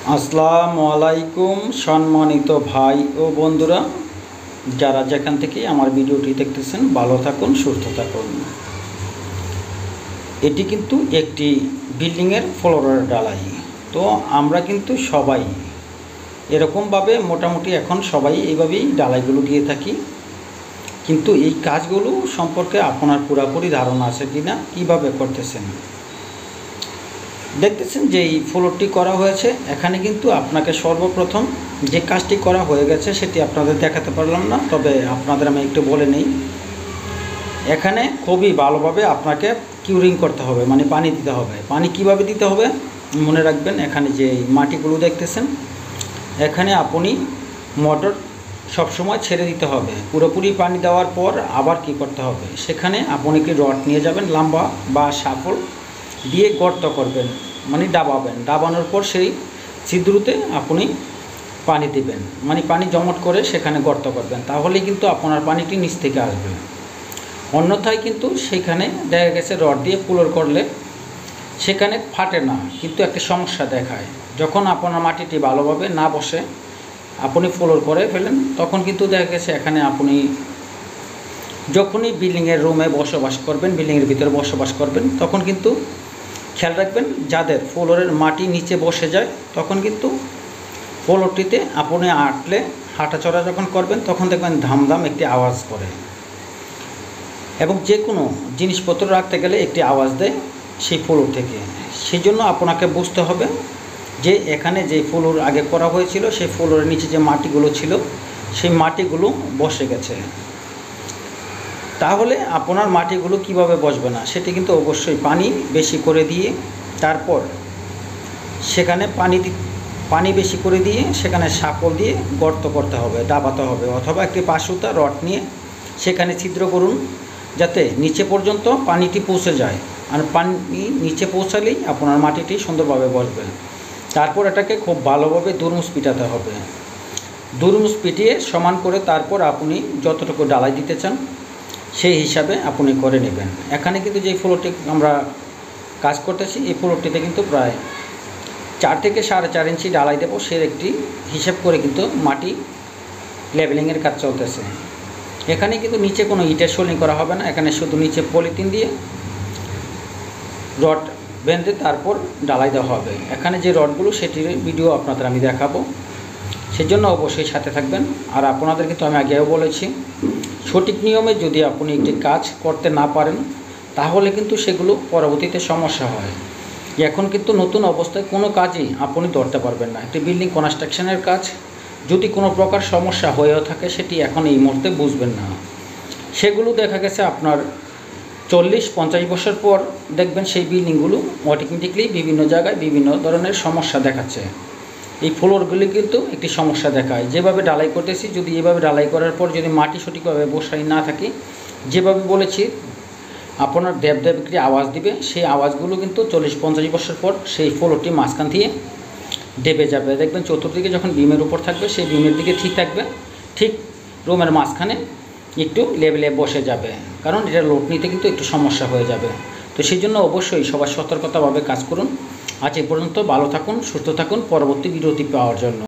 আসসালামু আলাইকুম সম্মানিত ভাই ও বন্ধুরা, যারা যেখান থেকে আমার ভিডিওটি দেখতেছেন ভালো থাকুন, সুস্থ থাকুন। এটি কিন্তু একটি বিল্ডিংয়ের ফ্লোরের ঢালাই। তো আমরা কিন্তু সবাই এরকমভাবে মোটামুটি এখন সবাই এইভাবেই ঢালাইগুলো দিয়ে থাকি। কিন্তু এই কাজগুলো সম্পর্কে আপনার পুরোপুরি ধারণা আছে কি না, কীভাবে করতেছেন? দেখতেছেন যে এই ফ্লোরটি করা হয়েছে, এখানে কিন্তু আপনাকে সর্বপ্রথম যে কাজটি করা হয়ে গেছে সেটি আপনাদের দেখাতে পারলাম না, তবে আপনাদের আমি একটু বলে নিই। এখানে খুবই ভালোভাবে আপনাকে কিউরিং করতে হবে, মানে পানি দিতে হবে। পানি কিভাবে দিতে হবে মনে রাখবেন। এখানে যে মাটিগুলো দেখতেছেন, এখানে আপনি মোটর সবসময় ছেড়ে দিতে হবে। পুরোপুরি পানি দেওয়ার পর আবার কি করতে হবে, সেখানে আপনি কি রড নিয়ে যাবেন লম্বা বা সাফল দিয়ে গর্ত করবেন, মানে ডাবাবেন। ডাবানোর পর সেই ছিদ্রতে আপনি পানি দিবেন, মানে পানি জমাট করে সেখানে গর্ত করবেন। তাহলে কিন্তু আপনার পানিটি নিচ থেকে আসবে। অন্যথায় কিন্তু সেখানে দেখা গেছে রড দিয়ে ফ্লোর করলে সেখানে ফাটে না, কিন্তু একটা সমস্যা দেখায়। যখন আপনার মাটিটি ভালোভাবে না বসে আপনি ফ্লোর করে ফেলেন, তখন কিন্তু দেখা গেছে এখানে আপনি যখনই বিল্ডিংয়ের রুমে বসবাস করবেন, বিল্ডিংয়ের ভিতরে বসবাস করবেন, তখন কিন্তু খেয়াল রাখবেন যাদের ফ্লোরের মাটি নিচে বসে যায়, তখন কিন্তু ফ্লোরটিতে আপনি আটলে হাঁটাচড়া যখন করবেন তখন দেখবেন ধামধাম একটি আওয়াজ করে, এবং যে কোনো জিনিসপত্র রাখতে গেলে একটি আওয়াজ দেয় সেই ফ্লোর থেকে। সেই জন্য আপনাকে বুঝতে হবে যে এখানে যে ফ্লোর আগে করা হয়েছিল সেই ফ্লোরের নিচে যে মাটিগুলো ছিল সেই মাটিগুলো বসে গেছে। তাহলে আপনার মাটিগুলো কিভাবে বসবে না, সেটি কিন্তু অবশ্যই পানি বেশি করে দিয়ে তারপর সেখানে পানি বেশি করে দিয়ে সেখানে সাপল দিয়ে গর্ত করতে হবে, দাবাতে হবে, অথবা একটি পাশুতা রড নিয়ে সেখানে ছিদ্র করুন যাতে নিচে পর্যন্ত পানিটি পৌঁছে যায়। আর পানি নিচে পৌঁছালেই আপনার মাটিটি সুন্দরভাবে বসবে। তারপর এটাকে খুব ভালোভাবে দুরমুস পিটাতে হবে। দুরমুস পিটিয়ে সমান করে তারপর আপনি যতটুকু ঢালাই দিতে চান সেই হিসাবে আপনি করে নেবেন। এখানে কিন্তু যে ফ্লোরটি আমরা কাজ করতেছি, এই ফ্লোরটিতে কিন্তু প্রায় 4 থেকে 4.5 ইঞ্চি ঢালাই দেবো, সে একটি হিসাব করে কিন্তু মাটি লেভেলিংয়ের কাজ চলতেছে। এখানে কিন্তু নিচে কোনো ইটের সোলিং করা হবে না, এখানে শুধু নিচে পলিথিন দিয়ে রড বেঁধে তারপর ঢালাই দেওয়া হবে। এখানে যে রডগুলো সেটির ভিডিও আপনাদের আমি দেখাবো, সেজন্য অবশ্যই সাথে থাকবেন। আর আপনাদের কিন্তু আমি আগেও বলেছি, সঠিক নিয়মে যদি আপনি একটি কাজ করতে না পারেন তাহলে কিন্তু সেগুলো পরবর্তীতে সমস্যা হয়। এখন কিন্তু নতুন অবস্থায় কোনো কাজই আপনি ধরতে পারবেন না। একটি বিল্ডিং কনস্ট্রাকশনের কাজ যদি কোনো প্রকার সমস্যা হয়েও থাকে সেটি এখন এই মুহূর্তে বুঝবেন না। সেগুলো দেখা গেছে আপনার 40-50 বছর পর দেখবেন সেই বিল্ডিংগুলো অটোমেটিকলি বিভিন্ন জায়গায় বিভিন্ন ধরনের সমস্যা দেখাচ্ছে। এই ফ্লোরগুলি কিন্তু একটি সমস্যা দেখায়। যেভাবে ঢালাই করতেছি, যদি এভাবে ঢালাই করার পর যদি মাটি সঠিকভাবে বসাই না থাকে, যেভাবে বলেছি আপনার দেব দেব একটি আওয়াজ দিবে, সেই আওয়াজগুলো কিন্তু 40-50 বছর পর সেই ফ্লোরটি মাঝখান দিয়ে দেবে যাবে। দেখবেন চতুর্দিকে যখন বিমের উপর থাকবে সেই বিমের দিকে ঠিক থাকবে, ঠিক রুমের মাঝখানে একটু লেভেলে বসে যাবে, কারণ এটা লোড নিতে কিন্তু একটু সমস্যা হয়ে যাবে। তো সেই জন্য অবশ্যই সবার সতর্কতাভাবে কাজ করুন। আজ এ পর্যন্ত, ভালো থাকুন, সুস্থ থাকুন পরবর্তী বিরতি পাওয়ার জন্য।